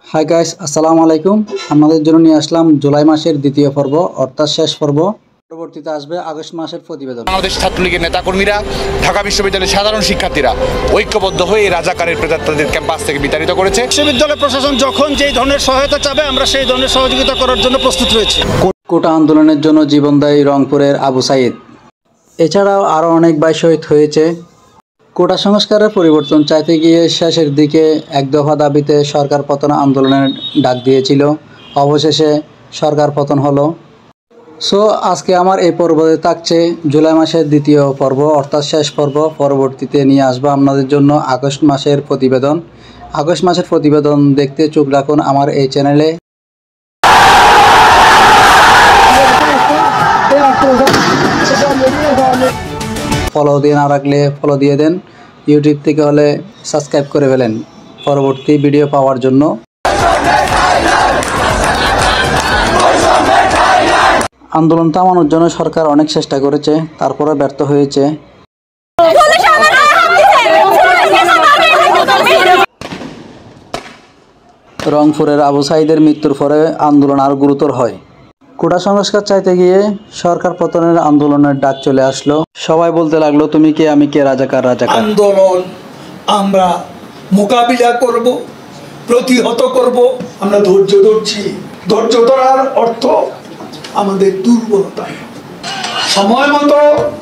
Hi guys, আসসালামু আলাইকুম। আপনাদের জন্য নিয়ে আসলাম জুলাই মাসের দ্বিতীয় পর্ব অর্থাৎ শেষ পর্ব। পরবর্তীতে আসবে আগস্ট মাসের প্রতিবেদন। বাংলাদেশ ছাত্রলীগের নেতাকর্মীরা, ঢাকা বিশ্ববিদ্যালয়ের সাধারণ শিক্ষার্থীরা ঐক্যবদ্ধ হয়ে রাজাকারের প্রেতাত্মাদের ক্যাম্পাস থেকে বিতাড়িত করেছে। বিশ্ববিদ্যালয় প্রশাসন যখন যেই ধরনের সহায়তা চাবে আমরা সেই ধরনের সহযোগিতা করার জন্য প্রস্তুত রয়েছি। কোটা আন্দোলনের জন্য জীবন দেয় রংপুরের আবু সাইদ। এছাড়াও আরও অনেক ভাই শহীদ হয়েছে। কোটা সংস্কারের পরিবর্তন চাইতে গিয়ে শেষের দিকে এক দফা দাবিতে সরকার পতন আন্দোলনের ডাক দিয়েছিল। অবশেষে সরকার পতন হলো। সো আজকে আমার এই পর্বতে থাকছে জুলাই মাসের দ্বিতীয় পর্ব অর্থাৎ শেষ পর্ব। পরবর্তীতে নিয়ে আসবো আপনাদের জন্য আগস্ট মাসের প্রতিবেদন। আগস্ট মাসের প্রতিবেদন দেখতে চোখ রাখুন আমার এই চ্যানেলে। ফলো দিয়ে না রাখলে ফলো দিয়ে দেন, ইউটিউব থেকে হলে সাবস্ক্রাইব করে ফেলেন পরবর্তী ভিডিও পাওয়ার জন্য। আন্দোলন থামানোর জন্য সরকার অনেক চেষ্টা করেছে, তারপরে ব্যর্থ হয়েছে। রংপুরের আবু সাইদের মৃত্যুর পরে আন্দোলন আরও গুরুতর হয়। কোটা সংস্কার চাইতে গিয়ে সরকার পতনের আন্দোলনের ডাক চলে আসলো। সবাই বলতে লাগলো তুমি কে আমি কে, রাজাকার রাজাকার। আন্দোলন আমরা মোকাবিলা করব, প্রতিহত করব। আমরা ধৈর্য ধরছি। ধৈর্য ধরার অর্থ আমাদের দুর্বলতা। সময় মতো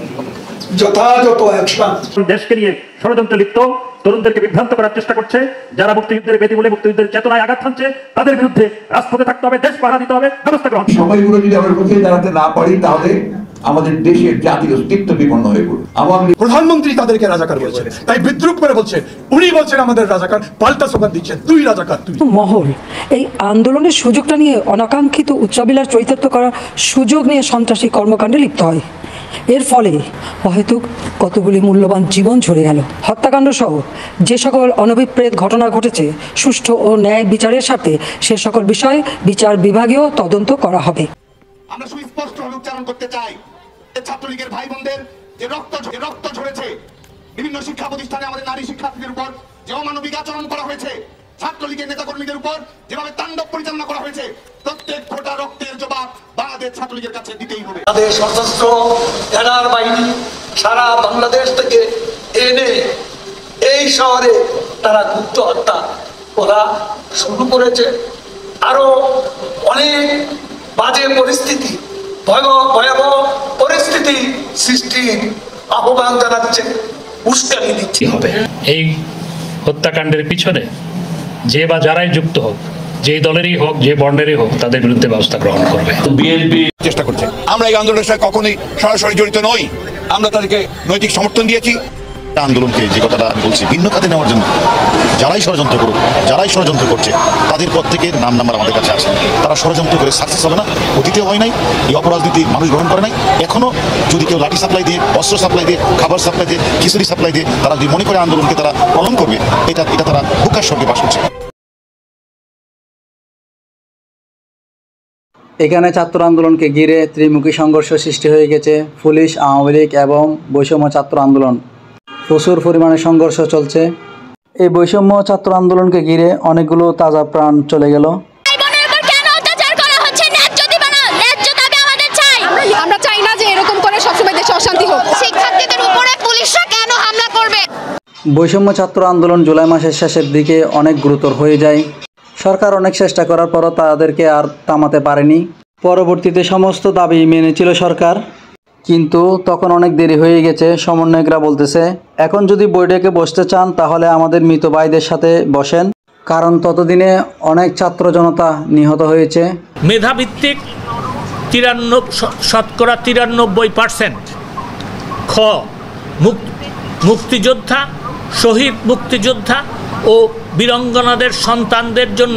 যথাযথ অ্যাকশন। দেশকে নিয়ে ষড়যন্ত্র লিপ্ত তরুণদেরকে বিভ্রান্ত করার চেষ্টা করছে, যারা মুক্তিযুদ্ধের বেদি বলে মুক্তিযুদ্ধের চেতনায় আঘাত হানছে, তাদের বিরুদ্ধে রাজপথে থাকতে হবে, দেশ পাহারা দিতে হবে, ব্যবস্থা গ্রহণ। সবাইগুলো যদি আমরা কোথায় দাঁড়াতে না পারি তাহলে আমাদের দেশের জাতির অস্তিত্ব বিপন্ন হয়ে পড়বে। প্রধানমন্ত্রী তাদেরকে রাজাকার বলেছেন, তাই বিদ্রুপ করে বলছেন, উনি বলছেন আমাদের রাজাকার, পাল্টা স্লোগান দিচ্ছেন তুই রাজাকার তুই। মহল এই আন্দোলনের সুযোগটা নিয়ে অনাকাঙ্ক্ষিত উচ্চাবিলাস চরিতার্থ করার সুযোগ নিয়ে সন্ত্রাসী কর্মকাণ্ডে লিপ্ত হয়। এর ফলে হয়তো কতগুলি মূল্যবান জীবন ঝরে গেল। হত্যাকাণ্ড সহ যে সকল অনভিপ্রেত ঘটনা ঘটেছে, সুষ্ঠু ও ন্যায় বিচারের সাথে সে সকল বিষয়ে বিচার বিভাগীয় তদন্ত করা হবে। আমরা সুস্পষ্টভাবে উচ্চারণ করতে চাই, ছাত্রলীগের ভাই বোনদের যে রক্ত ঝরেছে, বিভিন্ন শিক্ষা প্রতিষ্ঠানে আমাদের নারী শিক্ষার্থীদের উপর যে অমানবিক আচরণ করা হয়েছে, ছাত্রলীগের নেতাকর্মীদের উপর যেভাবে তাণ্ডব পরিচালনা করা হয়েছে, প্রত্যেক ফোঁটা রক্তের জবাব বাংলাদেশ ছাত্রলীগের কাছে দিতেই হবে। আমাদের সশস্ত্র ক্যাডার বাহিনী সারা বাংলাদেশ থেকে এনে এই শহরে তারা গুপ্ত হত্যা করা শুরু করেছে। আরো অনেক বাজে পরিস্থিতি, ভয়াবহ পরিস্থিতি সৃষ্টির আহ্বান জানাচ্ছে, উস্কানি দিচ্ছে। হবে এই হত্যাকাণ্ডের পিছনে যে বা যারাই যুক্ত হোক, যে দলেরই হোক, যে বর্ণেরই হোক, তাদের বিরুদ্ধে ব্যবস্থা গ্রহণ করবে। বিএনপি চেষ্টা করছে। আমরা এই আন্দোলনের সাথে কখনোই সরাসরি জড়িত নই, আমরা তাদেরকে নৈতিক সমর্থন দিয়েছি। আন্দোলনকে যে কথাটা আমি বলছি ভিন্ন খাতে নেওয়ার জন্য যারাই ষড়যন্ত্র করুক, যারাই ষড়যন্ত্র করছে তাদের প্রত্যেকের নাম নাম্বার আমাদের কাছে আছে। তারা ষড়যন্ত্র করে সাকসেস হবে না, অতীতেও হয় নাই, এই অপরাজনীতি মানুষ গ্রহণ করে নাই। এখনো যদি কেউ লাঠি সাপ্লাই দিয়ে, অস্ত্র সাপ্লাই দিয়ে, খাবার সাপ্লাই দিয়ে, খিচুড়ি সাপ্লাই দিয়ে তারা যদি মনে করে আন্দোলনকে তারা পালন করবে, এটা তারা হুকার সঙ্গে বাস করছে। এখানে ছাত্র আন্দোলনকে ঘিরে ত্রিমুখী সংঘর্ষ সৃষ্টি হয়ে গেছে। পুলিশ, আওয়ামী লীগ এবং বৈষম্য ছাত্র আন্দোলন প্রচুর পরিমাণে সংঘর্ষ চলছে। এই বৈষম্য ছাত্র আন্দোলনকে ঘিরে অনেকগুলো তাজা প্রাণ চলে গেল। আমরা চাই না যে এরকম করে সবসময় দেশে অশান্তি হোক। শিক্ষার্থীদের উপরে পুলিশরা কেন হামলা করবে? বৈষম্য ছাত্র আন্দোলন জুলাই মাসের শেষের দিকে অনেক গুরুতর হয়ে যায়। সরকার অনেক চেষ্টা করার পরও তাদেরকে আর থামাতে পারেনি। পরবর্তীতে সমস্ত দাবি মেনেছিল সরকার, কিন্তু তখন অনেক দেরি হয়ে গেছে। সমন্বয়করা বলতেছে এখন যদি বৈঠকে বসতে চান তাহলে আমাদের মৃত ভাইদের সাথে বসেন, কারণ ততদিনে অনেক ছাত্র জনতা নিহত হয়েছে। মেধাভিত্তিক 93% খ মুক্তিযোদ্ধা, শহীদ মুক্তিযোদ্ধা ও বীরাঙ্গনাদের সন্তানদের জন্য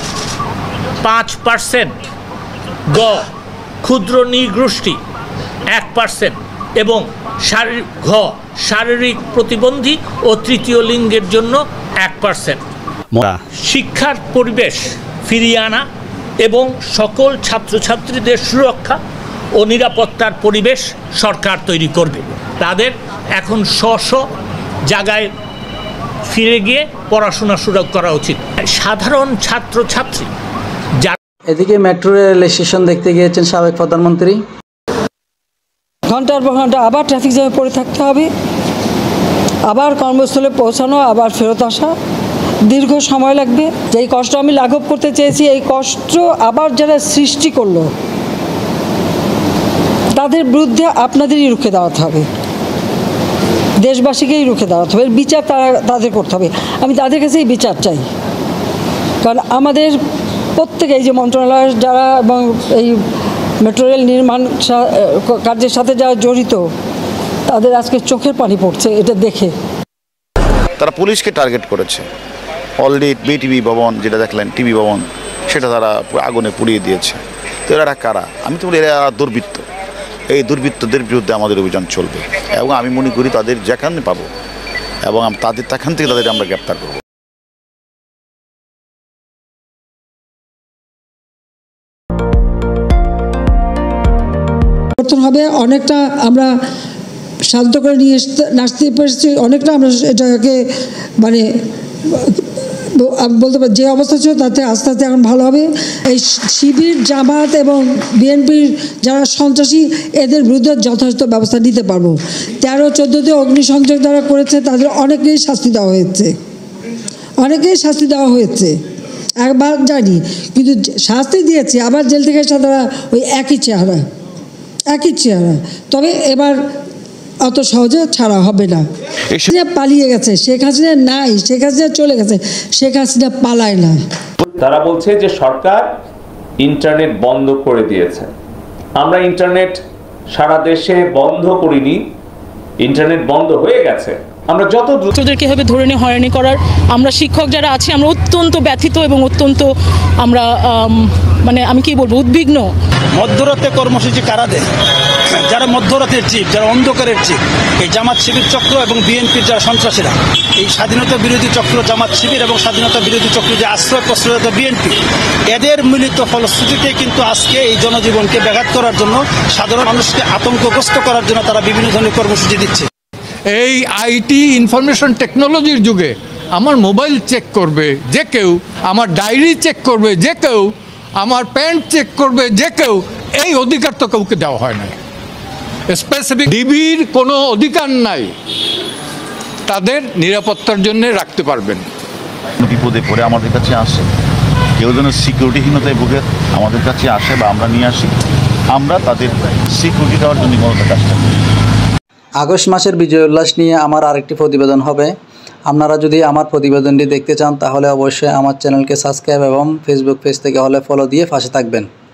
5%, গ ক্ষুদ্র নৃগোষ্ঠী 1% এবং শারীরিক প্রতিবন্ধী ও তৃতীয় লিঙ্গের জন্য 1%। শিক্ষার পরিবেশ ফিরিয়ে আনা এবং সকল ছাত্রছাত্রীদের সুরক্ষা ও নিরাপত্তার পরিবেশ সরকার তৈরি করবে। তাদের এখন স্ব জায়গায় ফিরে গিয়ে পড়াশোনা শুরু করা উচিত। সাধারণ ছাত্রছাত্রী যারা এদিকে মেট্রো রেল স্টেশন দেখতে গিয়েছেন সাবেক প্রধানমন্ত্রী। ঘন্টার পর ঘন্টা আবার ট্রাফিক জ্যামে পড়ে থাকতে হবে, আবার কর্মস্থলে পৌঁছানো, আবার ফেরত আসা, দীর্ঘ সময় লাগবে। যেই কষ্ট আমি লাঘব করতে চেয়েছি, এই কষ্ট আবার যারা সৃষ্টি করলো তাদের বিরুদ্ধে আপনাদেরই রুখে দাঁড়াতে হবে, দেশবাসীকেই রুখে দাঁড়াতে হবে। বিচার তাদের করতে হবে। আমি তাদের কাছেই বিচার চাই, কারণ আমাদের প্রত্যেকে এই যে মন্ত্রণালয়ের যারা এবং এই মেট্রো রেল নির্মাণ কার্যের সাথে যারা জড়িত, তাদের আজকে চোখের পানি পড়ছে এটা দেখে। তারা পুলিশকে টার্গেট করেছে। অলরেডি বিটিভি ভবন যেটা দেখলেন, টিভি ভবন, সেটা তারা আগুনে পুড়িয়ে দিয়েছে। তো এরা কারা? আমি তো বলি এরা দুর্বৃত্ত। এই দুর্বৃত্তদের বিরুদ্ধে আমাদের অভিযান চলবে এবং আমি মনে করি তাদের যেখানে পাবো এবং সেখান থেকে তাদের আমরা গ্রেপ্তার করব। হবে অনেকটা আমরা শান্ত করে নিয়ে নাচতে পেরেছি, অনেকটা আমরা এটাকে মানে বলতে পারি যে অবস্থা ছিল তাতে আস্তে আস্তে এখন ভালো হবে। এই শিবির, জামাত এবং বিএনপির যারা সন্ত্রাসী, এদের বিরুদ্ধে যথাযথ ব্যবস্থা নিতে পারবো। 13-14তে অগ্নিসংযোগ যারা করেছে তাদের অনেকেই শাস্তি দেওয়া হয়েছে, একবার জানি, কিন্তু শাস্তি দিয়েছে, আবার জেল থেকে এসে তারা ওই একই চেহারা। তবে এবার অত সহজে ছাড়া হবে না। পালিয়ে গেছে শেখ হাসিনা, নাই শেখ হাসিনা চলে গেছে, শেখ হাসিনা পালায় না। তারা বলছে যে সরকার ইন্টারনেট বন্ধ করে দিয়েছে। আমরা ইন্টারনেট সারা দেশে বন্ধ করিনি, ইন্টারনেট বন্ধ হয়ে গেছে। আমরা যত দ্রুতদেরকে এভাবে ধরে নিয়ে হয়রানি করার, আমরা শিক্ষক যারা আছি আমরা অত্যন্ত ব্যথিত এবং অত্যন্ত আমরা মানে আমি কি বলবো উদ্বিগ্ন। মধ্যরাতে কর্মসূচি কারা দেয়? যারা মধ্যরাতের চিফ, যারা অন্ধকারের চিফ, এই জামাত শিবির চক্র এবং বিএনপির যারা সন্ত্রাসীরা, এই স্বাধীনতা বিরোধী চক্র জামাত শিবির এবং স্বাধীনতা বিরোধী চক্র যে আশ্রয় প্রশ্রয়তা বিএনপি, এদের মিলিত ফলশ্রুতিতে কিন্তু আজকে এই জনজীবনকে ব্যাঘাত করার জন্য, সাধারণ মানুষকে আতঙ্কগ্রস্ত করার জন্য তারা বিভিন্ন ধরনের কর্মসূচি দিচ্ছে। এই আইটি ইনফরমেশন টেকনোলজির যুগে আমার মোবাইল চেক করবে যে কেউ, আমার ডায়েরি চেক করবে যে কেউ, আমার প্যান্ট চেক করবে যে কেউ, এই অধিকার তো কাউকে দেওয়া হয় না। স্পেসিফিক ডিবির কোনো অধিকার নাই তাদের নিরাপত্তার জন্য রাখতে পারবেন। বিপদে পড়ে আমাদের কাছে আসে, কেউ যেন সিকিউরিটিহীনতায় ভুগে আমাদের কাছে আসে বা আমরা নিয়ে আসি, আমরা তাদের সিকিউরিটি দেওয়ার জন্য মূলত কাজটা করি। আগস্ট মাসের বিজয় উল্লাস নিয়ে আমার আরেকটি প্রতিবেদন হবে। আপনারা যদি আমার প্রতিবেদনটি দেখতে চান তাহলে অবশ্যই আমার চ্যানেলকে সাবস্ক্রাইব এবং ফেসবুক পেজ থেকে হলে ফলো দিয়ে পাশে থাকবেন।